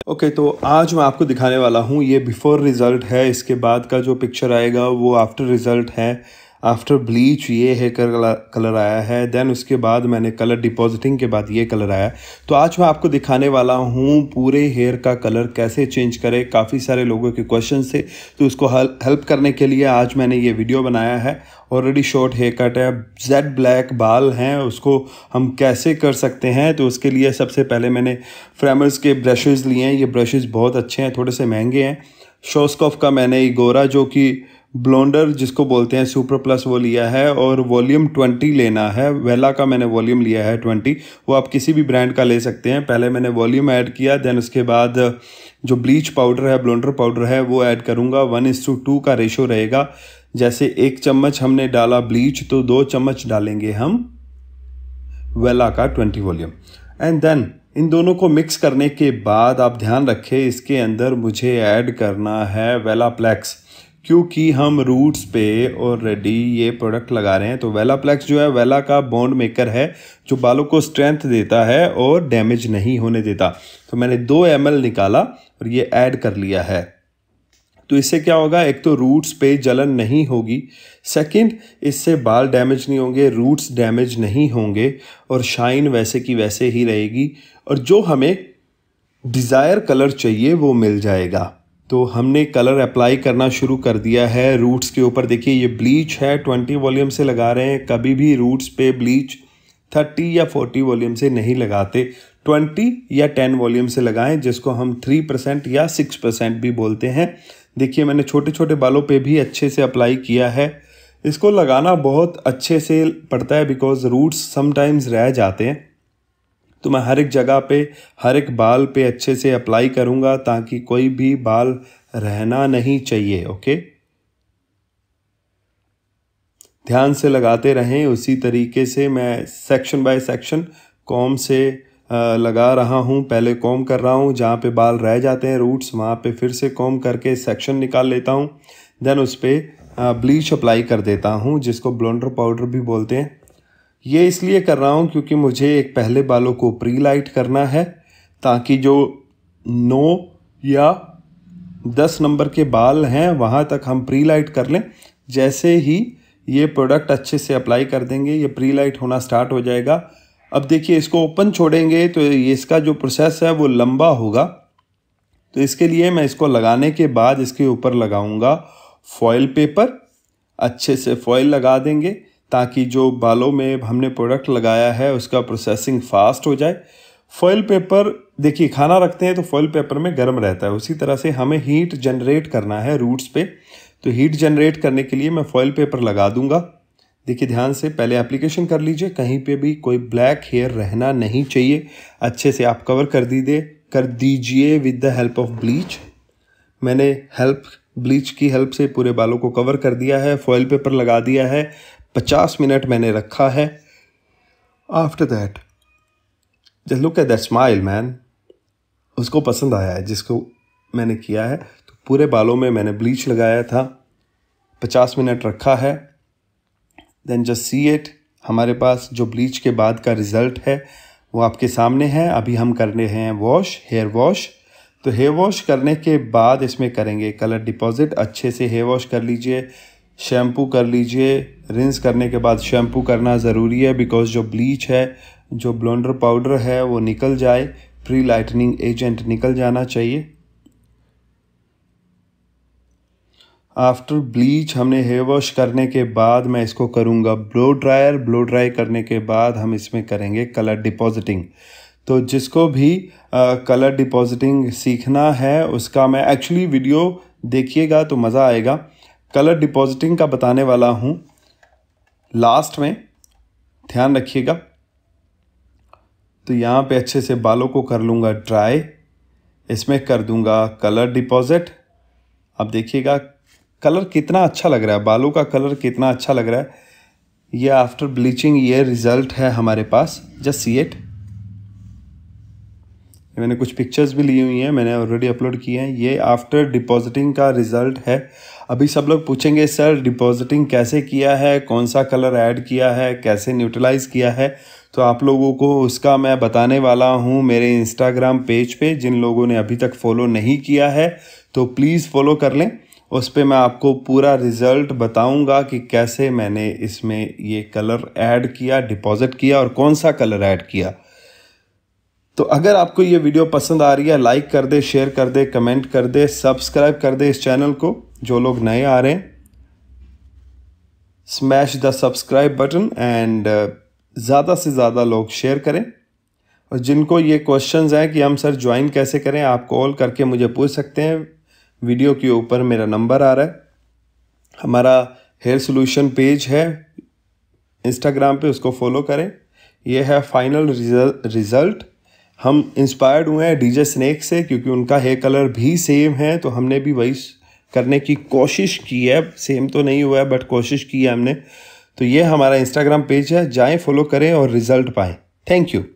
Okay तो आज मैं आपको दिखाने वाला हूँ, ये बिफोर रिज़ल्ट है। इसके बाद का जो पिक्चर आएगा वो आफ्टर रिज़ल्ट है। आफ्टर ब्लीच ये है कलर आया है, देन उसके बाद मैंने कलर डिपॉजिटिंग के बाद ये कलर आया। तो आज मैं आपको दिखाने वाला हूँ पूरे हेयर का कलर कैसे चेंज करें। काफ़ी सारे लोगों के क्वेश्चन थे, तो उसको हेल्प करने के लिए आज मैंने ये वीडियो बनाया है। ऑलरेडी शॉर्ट हेयर कट है, जेड ब्लैक बाल हैं, उसको हम कैसे कर सकते हैं। तो उसके लिए सबसे पहले मैंने फ्रेमर्स के ब्रशेज़ लिए हैं। ये ब्रशेज़ बहुत अच्छे हैं, थोड़े से महंगे हैं। शॉस्कॉफ का मैंने इगोरा जो कि ब्लोंडर जिसको बोलते हैं सुपर प्लस वो लिया है, और वॉल्यूम 20 लेना है। वेला का मैंने वॉल्यूम लिया है 20, वो आप किसी भी ब्रांड का ले सकते हैं। पहले मैंने वॉल्यूम ऐड किया, देन उसके बाद जो ब्लीच पाउडर है, ब्लोंडर पाउडर है, वो ऐड करूँगा। 1:2 का रेशो रहेगा। जैसे 1 चम्मच हमने डाला ब्लीच, तो 2 चम्मच डालेंगे हम वेला का 20 वॉल्यूम। एंड देन इन दोनों को मिक्स करने के बाद आप ध्यान रखें, इसके अंदर मुझे ऐड करना है वेला प्लेक्स, क्योंकि हम रूट्स पे ऑलरेडी ये प्रोडक्ट लगा रहे हैं। तो वेला प्लेक्स जो है वेला का बॉन्ड मेकर है, जो बालों को स्ट्रेंथ देता है और डैमेज नहीं होने देता। तो मैंने 2 ml निकाला और ये ऐड कर लिया है। तो इससे क्या होगा, एक तो रूट्स पे जलन नहीं होगी, सेकंड इससे बाल डैमेज नहीं होंगे, रूट्स डैमेज नहीं होंगे, और शाइन वैसे की वैसे ही रहेगी, और जो हमें डिज़ायर कलर चाहिए वो मिल जाएगा। तो हमने कलर अप्लाई करना शुरू कर दिया है रूट्स के ऊपर। देखिए ये ब्लीच है, 20 वॉल्यूम से लगा रहे हैं। कभी भी रूट्स पे ब्लीच 30 या 40 वॉल्यूम से नहीं लगाते, 20 या 10 वॉल्यूम से लगाएं, जिसको हम 3% या 6% भी बोलते हैं। देखिए मैंने छोटे छोटे बालों पे भी अच्छे से अप्लाई किया है। इसको लगाना बहुत अच्छे से पड़ता है, बिकॉज रूट्स समटाइम्स रह जाते हैं। तो मैं हर एक जगह पे, हर एक बाल पे अच्छे से अप्लाई करूँगा, ताकि कोई भी बाल रहना नहीं चाहिए। ओके, ध्यान से लगाते रहें। उसी तरीके से मैं सेक्शन बाय सेक्शन कॉम से लगा रहा हूँ। पहले कॉम कर रहा हूँ, जहाँ पे बाल रह जाते हैं रूट्स, वहाँ पे फिर से कॉम करके सेक्शन निकाल लेता हूँ। देन उस पर ब्लीच अप्लाई कर देता हूँ, जिसको ब्लोंडर पाउडर भी बोलते हैं। ये इसलिए कर रहा हूँ क्योंकि मुझे एक पहले बालों को प्री लाइट करना है, ताकि जो 9 या 10 नंबर के बाल हैं वहाँ तक हम प्री लाइट कर लें। जैसे ही ये प्रोडक्ट अच्छे से अप्लाई कर देंगे, ये प्री लाइट होना स्टार्ट हो जाएगा। अब देखिए इसको ओपन छोड़ेंगे तो इसका जो प्रोसेस है वो लंबा होगा। तो इसके लिए मैं इसको लगाने के बाद इसके ऊपर लगाऊंगा फॉयल पेपर। अच्छे से फॉयल लगा देंगे, ताकि जो बालों में हमने प्रोडक्ट लगाया है उसका प्रोसेसिंग फास्ट हो जाए। फॉयल पेपर देखिए, खाना रखते हैं तो फॉयल पेपर में गर्म रहता है, उसी तरह से हमें हीट जनरेट करना है रूट्स पे। तो हीट जनरेट करने के लिए मैं फॉयल पेपर लगा दूंगा। देखिए ध्यान से पहले एप्लीकेशन कर लीजिए, कहीं पे भी कोई ब्लैक हेयर रहना नहीं चाहिए। अच्छे से आप कवर कर दीजिए with the help of bleach. मैंने ब्लीच की हेल्प से पूरे बालों को कवर कर दिया है, फॉयल पेपर लगा दिया है, 50 मिनट मैंने रखा है। After that just look at that smile man. उसको पसंद आया है जिसको मैंने किया है। तो पूरे बालों में मैंने ब्लीच लगाया था, 50 मिनट रखा है। Then just see it. हमारे पास जो ब्लीच के बाद का रिज़ल्ट है वो आपके सामने है। अभी हम करने हैं वॉश, हेयर वॉश। तो हेयर वॉश करने के बाद इसमें करेंगे कलर डिपॉजिट। अच्छे से हेयर वॉश कर लीजिए, शैम्पू कर लीजिए। रिंस करने के बाद शैम्पू करना ज़रूरी है, बिकॉज जो ब्लीच है, जो ब्लोंडर पाउडर है, वो निकल जाए, प्री लाइटनिंग एजेंट निकल जाना चाहिए। आफ्टर ब्लीच हमने हेयर वॉश करने के बाद मैं इसको करूँगा ब्लो ड्रायर। ब्लो ड्राई करने के बाद हम इसमें करेंगे कलर डिपॉजिटिंग। तो जिसको भी कलर डिपॉजिटिंग सीखना है उसका मैं एक्चुअली वीडियो देखिएगा तो मज़ा आएगा। कलर डिपॉजिटिंग का बताने वाला हूँ लास्ट में, ध्यान रखिएगा। तो यहाँ पे अच्छे से बालों को कर लूँगा ड्राई, इसमें कर दूँगा कलर डिपॉजिट। अब देखिएगा कलर कितना अच्छा लग रहा है, बालों का कलर कितना अच्छा लग रहा है। ये आफ्टर ब्लीचिंग ये रिज़ल्ट है हमारे पास, जस्ट सी इट। मैंने कुछ पिक्चर्स भी ली हुई हैं, मैंने ऑलरेडी अपलोड किए हैं। ये आफ्टर डिपॉजिटिंग का रिज़ल्ट है। अभी सब लोग पूछेंगे सर डिपॉजिटिंग कैसे किया है, कौन सा कलर ऐड किया है, कैसे न्यूट्रलाइज़ किया है, तो आप लोगों को उसका मैं बताने वाला हूँ मेरे इंस्टाग्राम पेज पे। जिन लोगों ने अभी तक फॉलो नहीं किया है तो प्लीज़ फॉलो कर लें। उस पर मैं आपको पूरा रिज़ल्ट बताऊंगा कि कैसे मैंने इसमें ये कलर ऐड किया, डिपॉजिट किया और कौन सा कलर ऐड किया। तो अगर आपको ये वीडियो पसंद आ रही है, लाइक कर दे, शेयर कर दे, कमेंट कर दे, सब्सक्राइब कर दे इस चैनल को। जो लोग नए आ रहे हैं, smash the subscribe button and ज़्यादा से ज़्यादा लोग शेयर करें। और जिनको ये क्वेश्चंस हैं कि हम सर ज्वाइन कैसे करें, आप कॉल करके मुझे पूछ सकते हैं। वीडियो के ऊपर मेरा नंबर आ रहा है। हमारा हेयर सोल्यूशन पेज है इंस्टाग्राम पे, उसको फॉलो करें। ये है फाइनल रिज़ल्ट। हम इंस्पायर्ड हुए हैं डीजे स्नेक से, क्योंकि उनका हेयर कलर भी सेम है, तो हमने भी वही करने की कोशिश की है। सेम तो नहीं हुआ है बट कोशिश की है हमने। तो ये हमारा इंस्टाग्राम पेज है, जाएं फॉलो करें और रिज़ल्ट पाएं। Thank you.